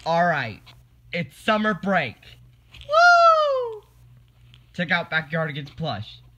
Alright. It's summer break. Woo! Check out Backyardigans Plush.